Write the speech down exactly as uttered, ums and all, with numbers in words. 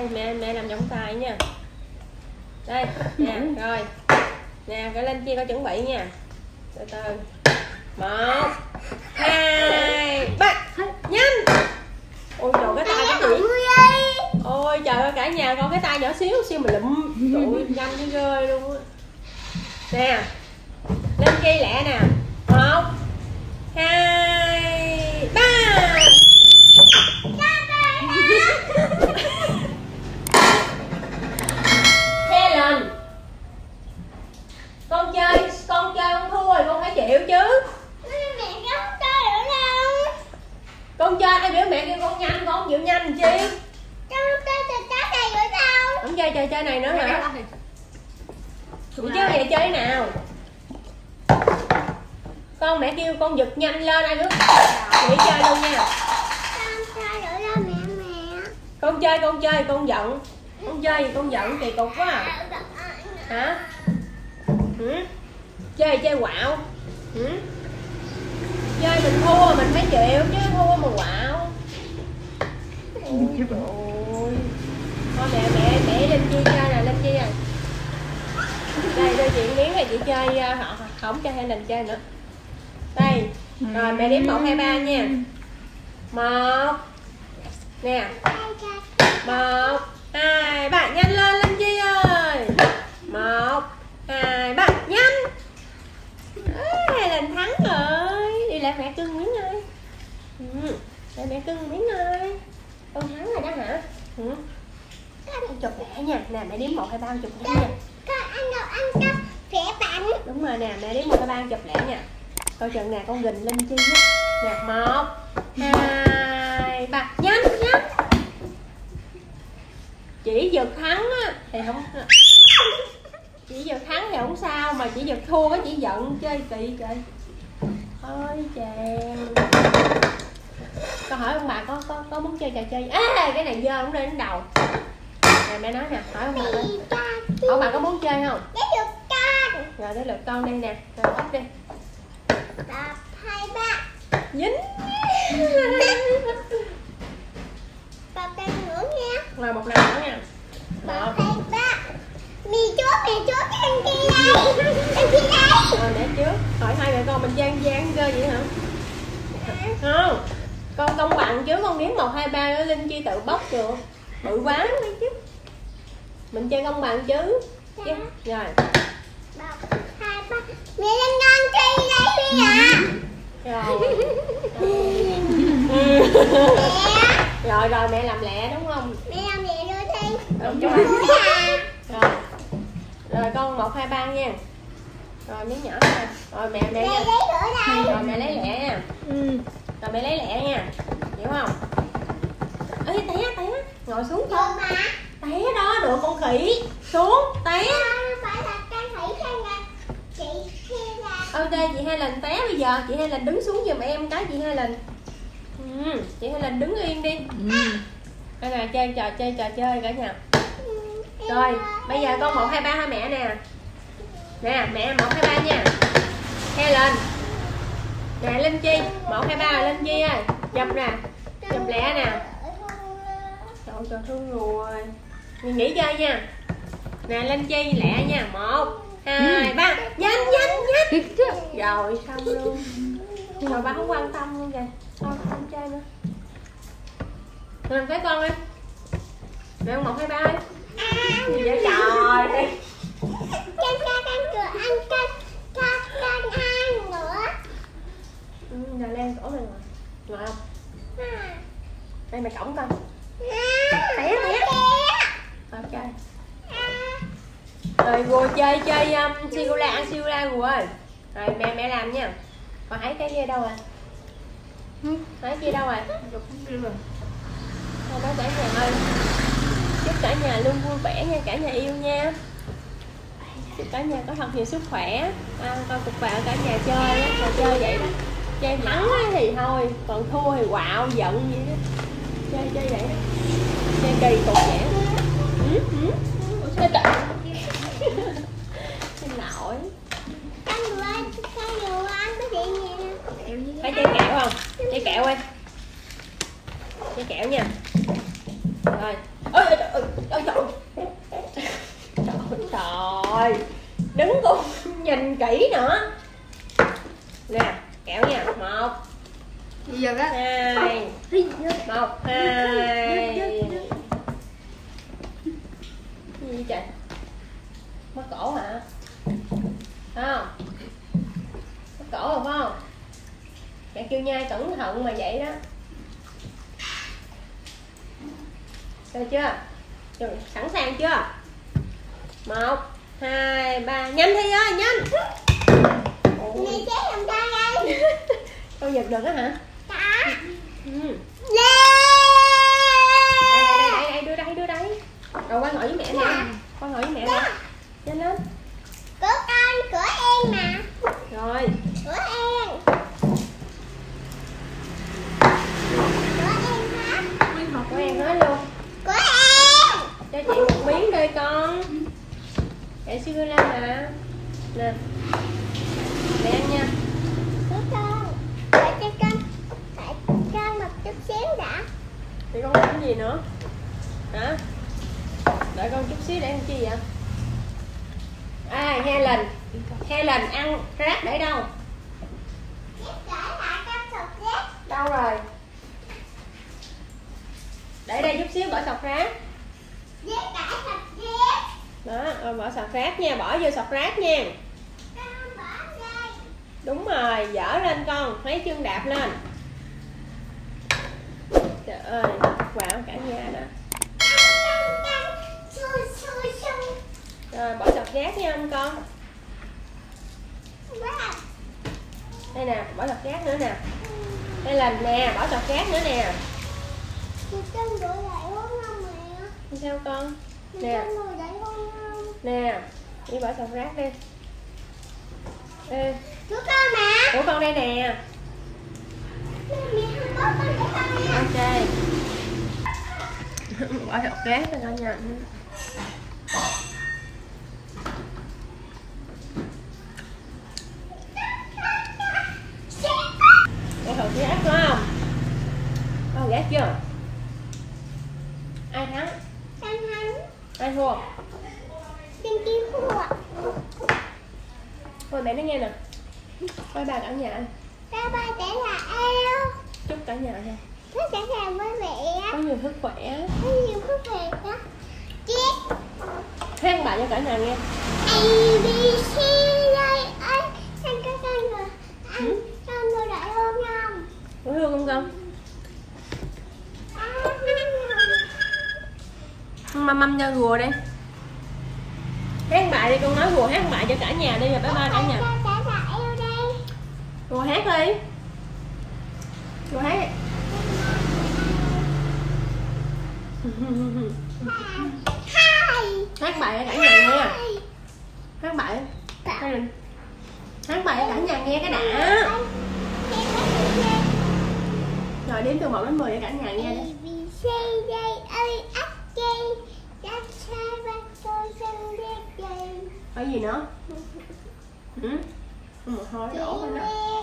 đây mẹ mẹ làm trọng tài nha. Đây nè, rồi nè, cái lên chia coi chuẩn bị nha, từ từ. Một hai ba, nhanh. Ôi trời, cái tay cái gì? Ôi trời ơi, cả nhà con cái tay nhỏ xíu xíu mà lụm. Trời, nhanh như rơi luôn á. Nè, lên chi lẹ nè. Một hai ba. Helen, con chơi con chơi con thua rồi con phải chịu chứ. Mẹ không chơi nữa đâu. Con chơi ai biểu mẹ kêu con nhanh, con không chịu nhanh chi. Con không chơi trò chơi này nữa đâu. Không chơi trò chơi này nữa hả? Chị chứ vậy chơi thế nào? Con mẹ kêu con giật nhanh lên ai nữa. Chị chơi luôn nha. Con chơi nữa đâu mẹ mẹ. Con chơi con chơi con giận. Con chơi gì con giận kỳ cục quá à. Hả? Ừ? Chơi chơi quạo. Ừ? Chơi mình thua mình phải chịu chứ, thua mà quạo. Ôi trời ơi. Thôi mẹ mẹ mẹ Linh Chi chơi nè, Linh Chi à. Đây đưa chị miếng này chị chơi, họ không cho Helen chơi nữa. Đây. Rồi mẹ đếm một hai ba nha. Một. Nè. Một hai ba, nhanh lên Linh Chi ơi. Một hai ba, nhanh. Helen thắng rồi. Đi lại mẹ cưng miếng ơi. Ừ. Để mẹ cưng miếng ơi. Con thắng rồi đó hả? Ừ. Con chụp lẹ nha. Nè mẹ đếm một hai ba con chụp lẹ nha. Con ăn đâu ăn đâu khỏe mạnh. Đúng rồi nè, mẹ đếm một hai ba con chụp lẹ nha. Coi chừng nè, con gình Linh Chi á. Nè, một hai ba, nhanh nhanh. Chỉ giật thắng á thì không, chỉ giật thắng thì không sao, mà chỉ giật thua cái chỉ giận chơi kỳ trời. Thôi chàng. Con hỏi ông bà có có có muốn chơi trò chơi. À, cái này dơ không lên đến đầu. Nè mẹ nói nè, hỏi ông bà đi. Ông bà có muốn chơi không? Để được con. Rồi tới lượt con đi nè, rồi bắt đi. Một hai ba. Dính. Một lần nữa nha. Rồi một lần nữa nha. Một Một. hai ba. Mì chốt mì chốt trên kia đây. Trên kia đây. Rồi để trước. Hỏi hai mẹ con mình gian gian cơ vậy hả? Không. Con công bằng chứ, con nếm một hai ba nữa Linh Chi tự bóc được. Bự quá đấy chứ. Mình chơi công bằng chứ. Chứ. Rồi. Một hai ba. Mẹ lên ngon chơi đây đi ạ. Rồi. Mẹ. Rồi rồi mẹ làm lẹ đúng không? Mẹ làm vậy rồi đi. Đúng rồi. Rồi. Rồi con một hai ba nha. Rồi miếng nhỏ thôi. Rồi mẹ mẹ Mẹ nha. lấy nữa đây. Rồi mẹ lấy lẹ nha. Ừ. Rồi mẹ lấy lẹ nha. Hiểu không? Ê té té. Ngồi xuống Được con. mà. Té đó, được con khỉ. Xuống, té. Không phải là con thủy hay là chị hay là. Ok chị Helen té bây giờ. Chị Helen đứng xuống giùm em cái chị Helen. Ừ, chị Helen đứng yên đi. Ừ. Đây là chơi trò chơi trò chơi cả nhà. Rồi, bây giờ con một hai ba hai mẹ nè. Nè, mẹ một hai ba nha. Helen. Nè Linh Chi, một hai ba là Linh Chi ơi. Chụp nè. Chụp lẹ nè. Trời ơi, trời thương rồi. Mình nghỉ chơi nha. Nè Linh Chi lẹ nha. Một hai ba. Nhanh nhanh nhanh. Rồi xong luôn. Rồi bà không quan tâm luôn kìa. Thôi không chơi nữa. Rồi cái con đi. Nè một hai ba ơi. Gì vậy trời. Con cho con cửa ăn con cho con ăn nữa. Ừ, rồi lên cổ này ngồi. Ngồi không? Đây mày cổng con. Té té. Rồi chơi. Rồi vô chơi chơi um, Sigula, ăn Sigula rồi. Rồi mẹ mẹ làm nha. Còn thấy cái kia đâu rồi? Thấy kia đâu rồi? Thôi nói cả nhà ơi. Chúc cả nhà luôn vui vẻ nha, cả nhà yêu nha. Chúc cả nhà có thật nhiều sức khỏe. À, coi cục vợ cả nhà chơi á, trò chơi vậy đó. Chơi thắng thì thôi, còn thua thì quạo giận vậy đó. Chơi chơi vậy đó. Chơi kỳ cục vậy. Ừ, ừ. Ủa, trời. Xin lỗi. Con vừa ăn, con vừa ăn cái gì nè. Phải chơi kẹo không? Chơi kẹo ơi. Chơi kẹo nha. Rồi. ôi trời ơi, trời ơi. Trời trời, đứng cũng nhìn kỹ nữa. Nè, kẹo nha. Một, giờ đó hai, một, hai. Cái gì trời? Mất cổ hả? Không? Mất cổ rồi phải không? Mẹ kêu nhai cẩn thận mà vậy đó. Được chưa? Được, sẵn sàng chưa? Một, hai, ba, nhanh Thi ơi, nhanh. Mẹ chế làm sao đây? Con giật được á hả? Đó. Ừ. Lên. Đây, đây, đây, đưa đây, đưa đây. Rồi qua ngồi với mẹ nè. Qua ngồi với mẹ nè. Nhanh lên. Của con, của em mà. Rồi. Của em. Của em nói luôn. Của em. Cho chị một miếng đây con. Để siêu lên mà. Nè. Để ăn nha. Của con. Để cho con. Để con một chút xíu đã. Thì con làm gì nữa? Hả? Đợi con chút xíu để ăn chi vậy? À, Helen. Helen ăn rác để đâu? Đâu rồi? Để đây chút xíu bỏ sọt rác. Đó, rồi bỏ sọt rác nha, bỏ vô sọt rác nha. Đúng rồi, dở lên con, mấy chân đạp lên. Trời ơi, vào cả nhà đó. Rồi bỏ sọt rác nha ông con. Đây nè, bỏ sọt rác nữa nè. Đây là nè, bỏ sọt rác nữa nè. Sao con? Nè. Nè, đi bỏ sọt rác đi. Ê. Của con mà. Của con đây nè. Ok. Bỏ sọt rác cho con nha. Bỏ sọt rác đúng không? Bỏ rác chưa? Ai thắng? Con thắng. Ai thua? Kim Kim thua. Thôi mẹ nói nghe nè. Bye bye cả nhà. Bye bye cả nhà em. Chúc cả nhà nha. Chúc cả nhà với mẹ. Có nhiều sức khỏe. Có nhiều sức khỏe đó. Chiếc. Hát bài cho cả nhà nghe. A B C đây ấy. Anh có con rồi. Anh con rồi đại hôn không? Có thương không con? Mâm mâm cho rùa đi. Hát bài đi con, nói rùa hát bài cho cả nhà đi rồi bye bye cả nhà. Rùa hát đi. Rùa hát đi. Hát bài cho cả nhà nghe. Hát bài. Hát bài cho cả nhà nghe cái đã. Rồi đếm từ một đến mười cho cả nhà nghe đi. Có gì nữa? Ừ? Một thôi đổ thôi đó.